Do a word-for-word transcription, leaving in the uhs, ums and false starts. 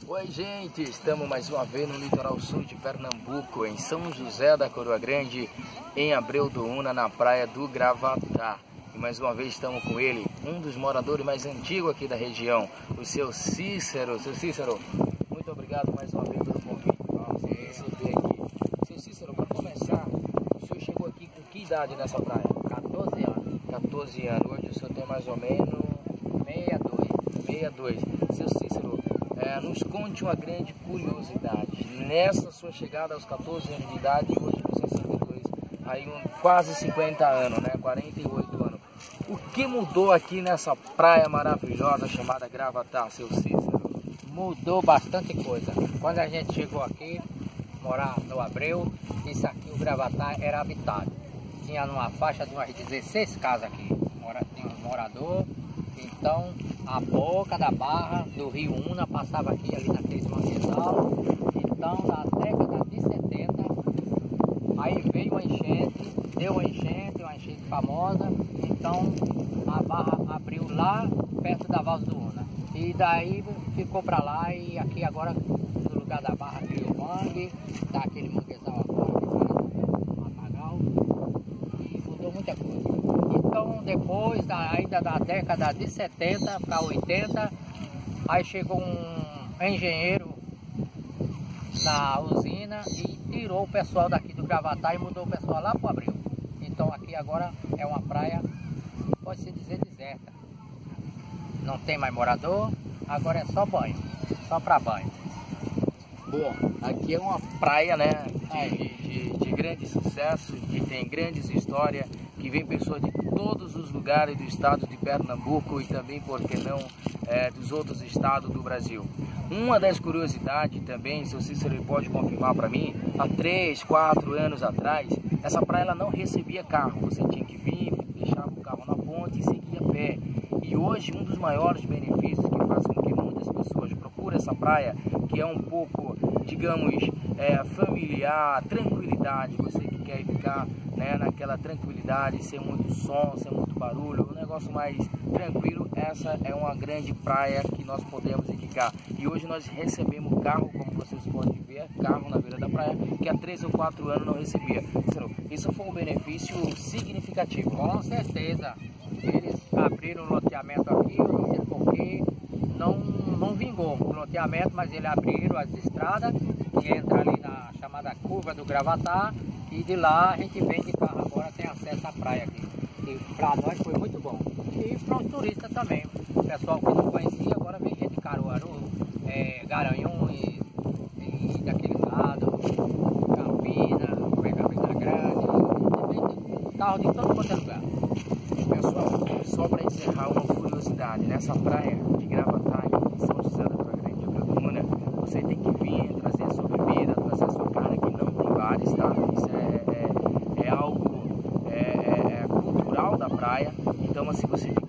Oi gente, estamos mais uma vez no litoral sul de Pernambuco, em São José da Coroa Grande, em Abreu do Una, na praia do Gravatá. E mais uma vez estamos com ele, um dos moradores mais antigos aqui da região, o seu Cícero. Seu Cícero, muito obrigado mais uma vez pelo convite. Vamos receber aqui. Seu Cícero, para começar, o senhor chegou aqui com que idade nessa praia? quatorze anos. quatorze anos, hoje o senhor tem mais ou menos sessenta e dois. sessenta e dois. Seu Cícero, É, nos conte uma grande curiosidade. Nessa sua chegada aos quatorze anos de idade, hoje com sessenta e dois, aí um, quase cinquenta anos, né? quarenta e oito anos. O que mudou aqui nessa praia maravilhosa chamada Gravatá, seu Cícero? Mudou bastante coisa. Quando a gente chegou aqui, morar no Abreu, isso aqui, o Gravatá, era habitado. Tinha numa faixa de umas dezesseis casas aqui. Mora, tinha um morador. Então, a boca da barra do rio Una passava aqui ali naquele manguezal. Então, na década de setenta, aí veio uma enchente, deu uma enchente, uma enchente famosa. Então, a barra abriu lá perto da Valsa do Una. E daí ficou para lá e aqui agora, no lugar da barra, criou mangue, tá aquele manguezal agora, um matagal, e mudou muita coisa. Então, depois da, ainda da década de setenta para oitenta, aí chegou um engenheiro na usina e tirou o pessoal daqui do Gravatá e mudou o pessoal lá para o Abreu. Então aqui agora é uma praia, pode-se dizer, deserta. Não tem mais morador, agora é só banho, só para banho. Bom, aqui é uma praia, né, de, de, de grande sucesso, que tem grandes histórias, que vem pessoas de todos os lugares do estado de Pernambuco e também, por que não, é, dos outros estados do Brasil. Uma das curiosidades também, seu Cícero pode confirmar para mim, há três, quatro anos atrás, essa praia ela não recebia carro, você tinha que vir, deixava o carro na ponte e seguir a pé. E hoje um dos maiores benefícios que faz com que muitas pessoas procurem essa praia, que é um pouco, digamos, é, familiar, tranquilidade, você que quer ficar, né, naquela tranquilidade, sem muito som, sem muito barulho, um negócio mais tranquilo, essa é uma grande praia que nós podemos indicar. E hoje nós recebemos carro, como vocês podem ver, carro na beira da praia, que há três ou quatro anos não recebia. Isso foi um benefício significativo. Com certeza. Eles abriram o loteamento aqui, eu não sei porquê, não, não vingou o loteamento, mas eles abriram as estradas, que entra ali na chamada curva do Gravatá, e de lá a gente vem de carro agora, tem acesso à praia aqui. E para nós foi muito bom. E para os turistas também. O pessoal que não conhecia, agora vem gente de Caruaru, é, Garanhuns, e daquele lado, Campina, Campina Grande, carro de todo quanto é lugar. Pessoal, só para encerrar uma curiosidade, nessa praia de Gravatá, em São José da Coroa Grande, Abreu do Una, você tem que vir, trazer sua bebida, trazer sua carne, que não tem bares, tá? Isso é, é, é algo é, é, cultural da praia, então assim, você fica